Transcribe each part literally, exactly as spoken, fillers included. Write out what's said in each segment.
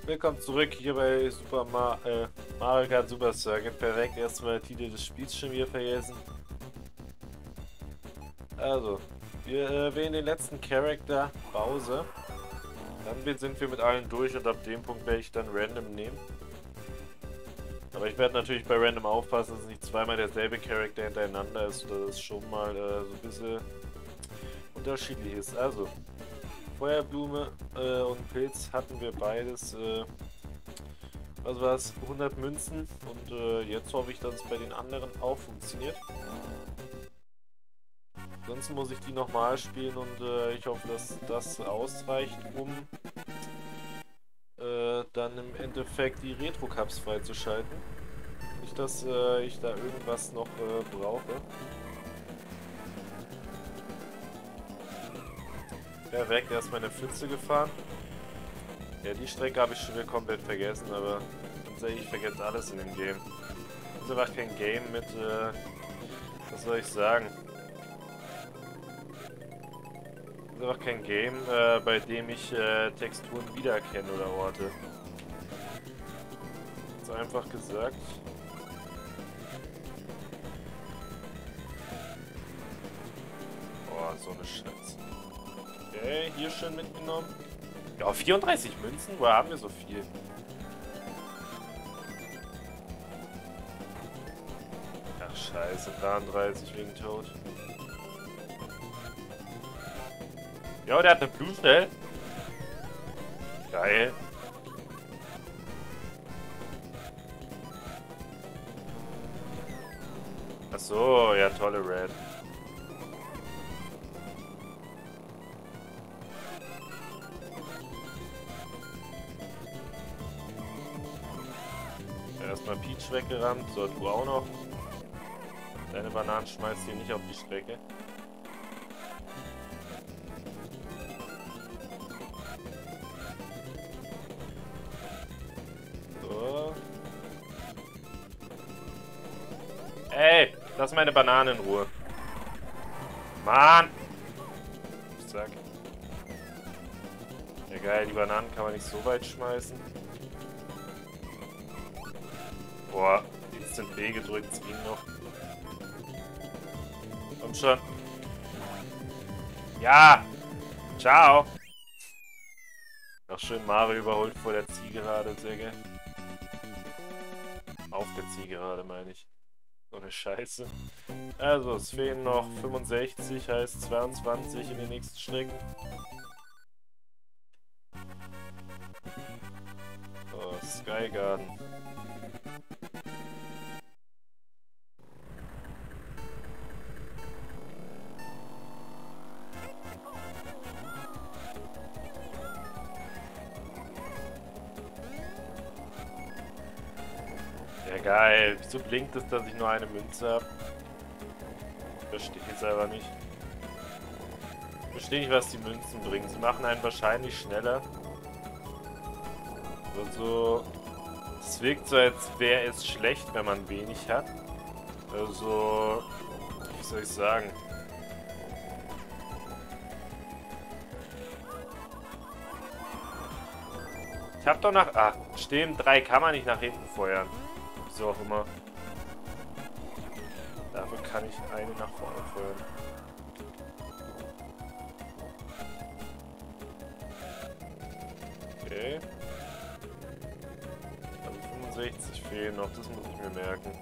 Willkommen zurück hier bei Super Ma äh, Mario Kart Super Circuit. Perfekt, erstmal Titel des Spiels schon wieder vergessen. Also, wir äh, wählen den letzten Charakter, Bowser. Dann sind wir mit allen durch und ab dem Punkt werde ich dann random nehmen. Aber ich werde natürlich bei random aufpassen, dass es nicht zweimal derselbe Charakter hintereinander ist oder dass es schon mal äh, so ein bisschen unterschiedlich ist. Also, Feuerblume äh, und Pilz hatten wir beides, äh, was war es, hundert Münzen und äh, jetzt hoffe ich, dass es bei den anderen auch funktioniert. Ansonsten muss ich die nochmal spielen und äh, ich hoffe, dass das ausreicht, um äh, dann im Endeffekt die Retro-Cups freizuschalten. Nicht, dass äh, ich da irgendwas noch äh, brauche. Perfekt, erstmal eine Pfütze gefahren. Ja, die Strecke habe ich schon wieder komplett vergessen, aber ganz ehrlich, ich vergesse alles in dem Game. Das ist einfach kein Game mit, äh, was soll ich sagen? Das ist einfach kein Game, äh, bei dem ich äh, Texturen wiedererkenne oder Orte. Ganz einfach gesagt. Boah, so eine Scheiße. Okay, hier schön mitgenommen. Ja, vierunddreißig Münzen? Woher haben wir so viel? Ach scheiße, dreiunddreißig wegen Tod. Ja, der hat eine Blue Shell. Geil. Ach so, ja, tolle Red. Erstmal Peach weggerammt, so du auch noch. Deine Bananen schmeißt hier nicht auf die Strecke. So. Ey, lass meine Bananen in Ruhe. Mann! Zack. Ja geil, die Bananen kann man nicht so weit schmeißen. Boah, Instant B gedrückt, es ging noch. Komm schon. Ja! Ciao! Noch schön Mario überholt vor der Zielgerade, sehr geil. Auf der Zielgerade, meine ich. So eine Scheiße. Also, es fehlen noch fünfundsechzig, heißt zweiundzwanzig in den nächsten Strecken. So, Sky Garden. Ja geil, wieso blinkt es, dass ich nur eine Münze habe? Verstehe ich selber nicht. Verstehe nicht, was die Münzen bringen. Sie machen einen wahrscheinlich schneller. Also, es wirkt so, als wäre es schlecht, wenn man wenig hat. Also, wie soll ich sagen? Ich hab doch nach... Ah, stehen drei kann man nicht nach hinten feuern. Wieso auch immer. Dafür kann ich eine nach vorne feuern. Okay. Also fünfundsechzig fehlen noch, das muss ich mir merken.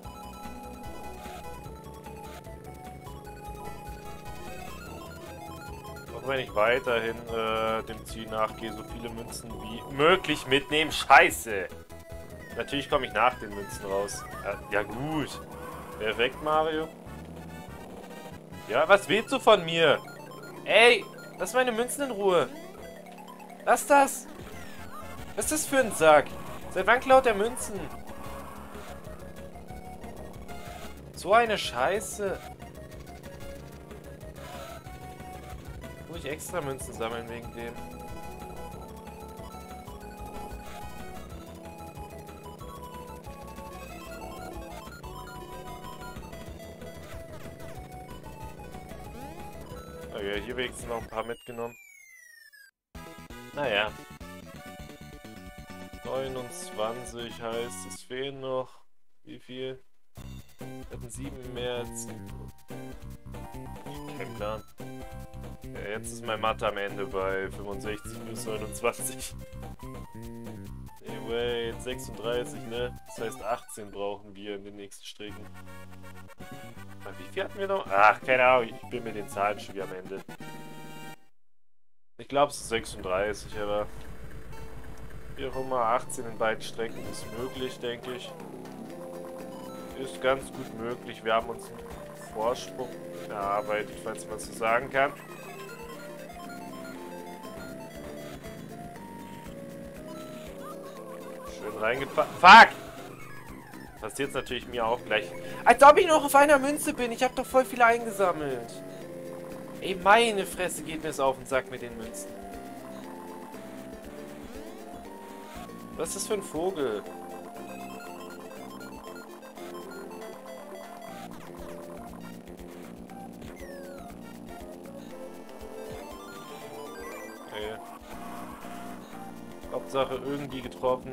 Auch wenn ich weiterhin äh, dem Ziel nachgehe, so viele Münzen wie möglich mitnehmen. Scheiße! Natürlich komme ich nach den Münzen raus. Ja, ja gut. Perfekt, Mario. Ja, was willst du von mir? Ey, lass meine Münzen in Ruhe. Lass das. Was ist das für ein Sack? Seit wann klaut der Münzen? So eine Scheiße. Muss ich extra Münzen sammeln wegen dem? Okay, hier wenigstens noch ein paar mitgenommen. Naja. neunundzwanzig heißt, es fehlen noch, wie viel? Wir hatten sieben mehr. Kein Plan. Ja, jetzt ist mein Mathe am Ende bei fünfundsechzig plus neunundzwanzig. Anyway, jetzt sechsunddreißig, ne? Das heißt achtzehn brauchen wir in den nächsten Strecken. Wie viel hatten wir noch? Ach, keine Ahnung, ich bin mit den Zahlen schon wieder am Ende. Ich glaube, es ist sechsunddreißig, aber wie auch immer, achtzehn in beiden Strecken ist möglich, denke ich. Ist ganz gut möglich. Wir haben uns einen Vorsprung erarbeitet, falls man so sagen kann. Schön reingefahren. Fuck! Passiert natürlich mir auch gleich. Als ob ich noch auf einer Münze bin. Ich habe doch voll viele eingesammelt. Ey, meine Fresse geht mir es auf den Sack mit den Münzen. Was ist das für ein Vogel? Okay. Hauptsache irgendwie getroffen.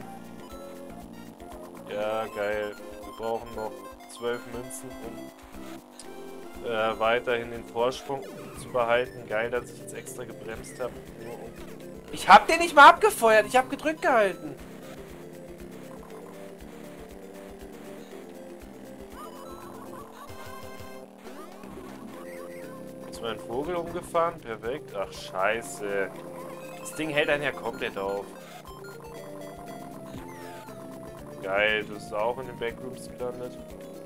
Ja, geil. Wir brauchen noch zwölf Münzen, um äh, weiterhin den Vorsprung zu behalten. Geil, dass ich jetzt extra gebremst habe. Ich hab den nicht mal abgefeuert. Ich hab gedrückt gehalten. Ist mein Vogel umgefahren? Perfekt. Ach, scheiße. Das Ding hält einen ja komplett auf. Geil, du bist auch in den Backrooms gelandet.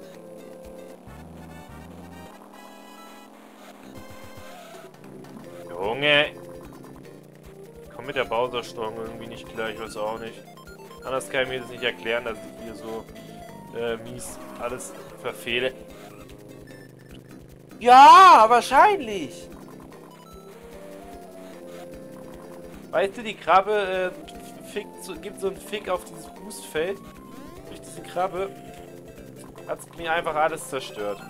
Junge! Komm mit der Bowser-Steuerung irgendwie nicht klar, ich weiß auch nicht. Anders kann ich mir das nicht erklären, dass ich hier so äh, mies alles verfehle. Ja, wahrscheinlich! Weißt du, die Krabbe äh, fickt so, gibt so einen Fick auf dieses Boostfeld. Durch diese Krabbe hat es mir einfach alles zerstört.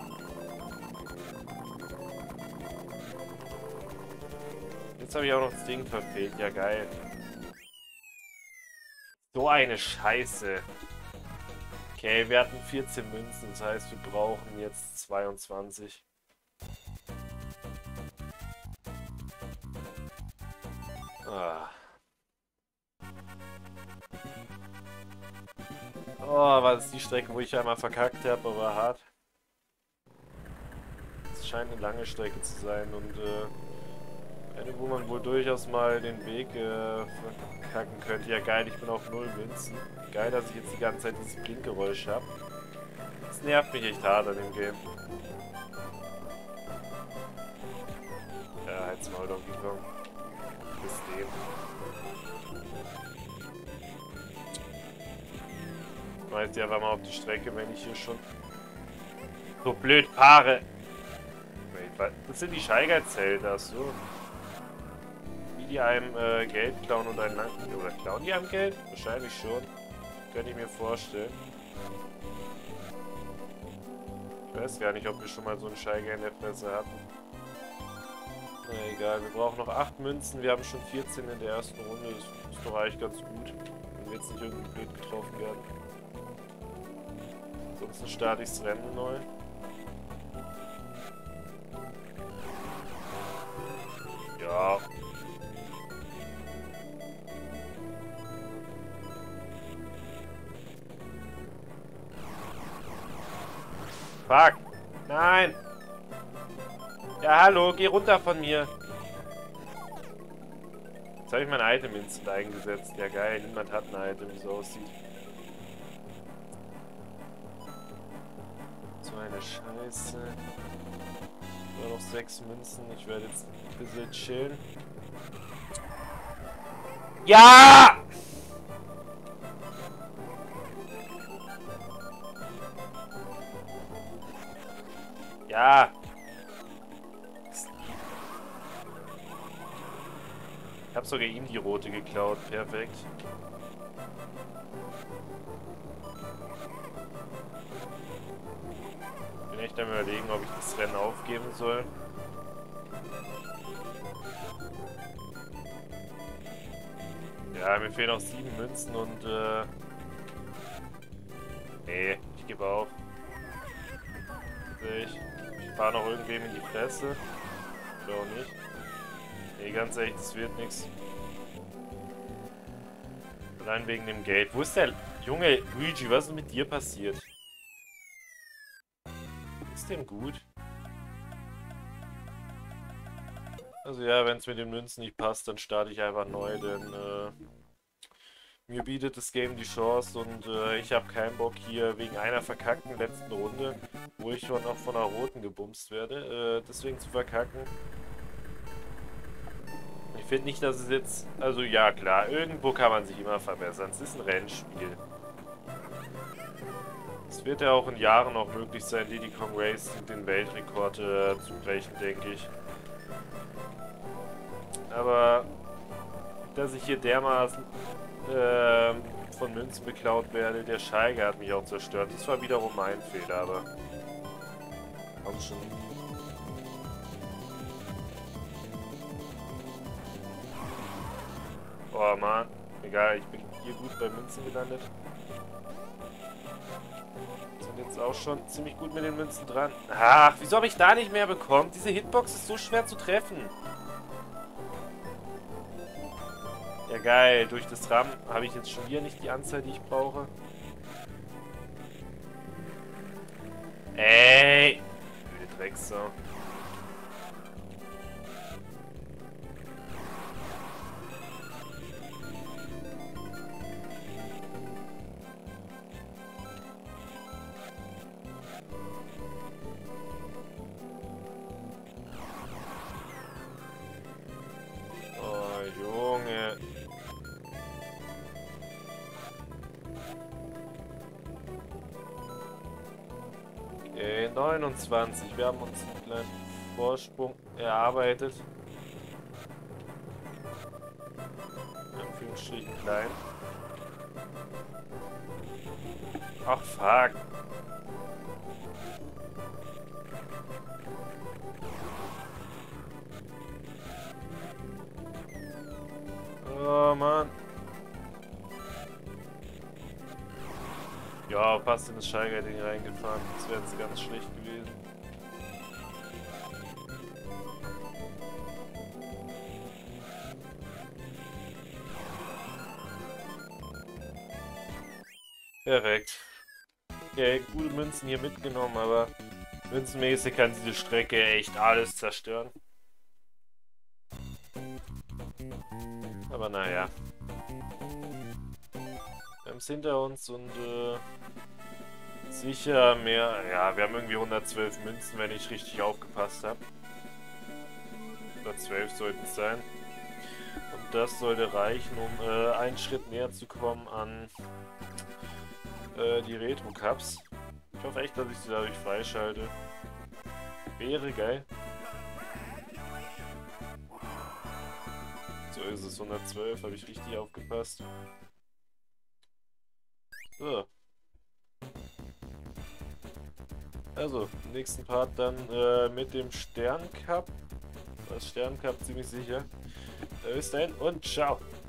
Jetzt habe ich auch noch das Ding verfehlt. Ja, geil. So eine Scheiße. Okay, wir hatten vierzehn Münzen. Das heißt, wir brauchen jetzt zweiundzwanzig. Ah. Oh, war das die Strecke, wo ich einmal verkackt habe, aber hart. Es scheint eine lange Strecke zu sein und äh, eine, wo man wohl durchaus mal den Weg äh, verkacken könnte. Ja geil, ich bin auf null Münzen. Geil, dass ich jetzt die ganze Zeit dieses Blinkgeräusch habe. Das nervt mich echt hart an dem Game. Ja, halt's Maul, Donkey Kong. Bis dem. Schmeißt die einfach mal auf die Strecke, wenn ich hier schon so blöd fahre. Das sind die Scheigerzelter, so. Wie die einem äh, Geld klauen und ein Land. Oder klauen die einem Geld? Wahrscheinlich schon. Könnte ich mir vorstellen. Ich weiß gar nicht, ob wir schon mal so einen Scheiger in der Fresse hatten. Na egal, wir brauchen noch acht Münzen. Wir haben schon vierzehn in der ersten Runde. Das ist doch eigentlich ganz gut. Wenn wir jetzt nicht irgendwie blöd getroffen werden. Ansonsten starte ich das Rennen neu. Ja. Fuck. Nein. Ja, hallo, geh runter von mir. Jetzt habe ich mein Item instant eingesetzt. Ja, geil, niemand hat ein Item, wie es aussieht. So eine Scheiße. Nur noch sechs Münzen. Ich werde jetzt ein bisschen chillen. Ja! Ja! Ich habe sogar ihm die rote geklaut. Perfekt. Ich bin echt am Überlegen, ob ich das Rennen aufgeben soll. Ja, mir fehlen noch sieben Münzen und äh... Nee, ich gebe auf. Ich, ich fahre noch irgendwem in die Fresse. Oder auch nicht. Nee, ganz ehrlich, das wird nichts. Allein wegen dem Geld. Wo ist der... Junge, Luigi, was ist mit dir passiert? Ist dem gut? Also ja, wenn es mit den Münzen nicht passt, dann starte ich einfach neu, denn äh, mir bietet das Game die Chance und äh, ich habe keinen Bock hier wegen einer verkackten letzten Runde, wo ich schon noch von der roten gebumst werde, äh, deswegen zu verkacken. Ich finde nicht, dass es jetzt... Also ja, klar, irgendwo kann man sich immer verbessern. Es ist ein Rennspiel. Es wird ja auch in Jahren noch möglich sein, Diddy Kong Racing den Weltrekord äh, zu brechen, denke ich. Aber dass ich hier dermaßen äh, von Münzen beklaut werde, der Scheige hat mich auch zerstört. Das war wiederum mein Fehler, aber... Komm schon. Oh Mann, egal, ich bin hier gut bei Münzen gelandet. Sind jetzt auch schon ziemlich gut mit den Münzen dran. Ach, wieso habe ich da nicht mehr bekommen? Diese Hitbox ist so schwer zu treffen. Ja geil, durch das RAM habe ich jetzt schon hier nicht die Anzahl, die ich brauche. Ey! Blöde Drecksau. Okay, neunundzwanzig. Wir haben uns einen kleinen Vorsprung erarbeitet. In Anführungsstrichen klein. Ach, fuck. Oh, Mann. Ja, fast in das Scheigerding reingefahren. Das wäre jetzt ganz schlecht gewesen. Perfekt. Okay, gute Münzen hier mitgenommen, aber münzenmäßig kann diese Strecke echt alles zerstören. Aber naja. Wir haben es hinter uns und äh, sicher mehr. Ja, wir haben irgendwie hundertzwölf Münzen, wenn ich richtig aufgepasst habe. hundertzwölf sollten es sein. Und das sollte reichen, um äh, einen Schritt näher zu kommen an äh, die Retro Cups. Ich hoffe echt, dass ich sie dadurch freischalte. Wäre geil. So ist es, hundertzwölf, habe ich richtig aufgepasst. So. Also, im nächsten Part dann äh, mit dem Stern Cup. Das Stern Cup ziemlich sicher. Äh, bis dahin und ciao.